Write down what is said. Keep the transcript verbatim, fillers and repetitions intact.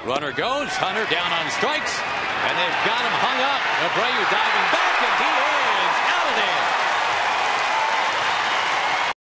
Runner goes. Hunter down on strikes. And they've got him hung up. Abreu diving back, and he is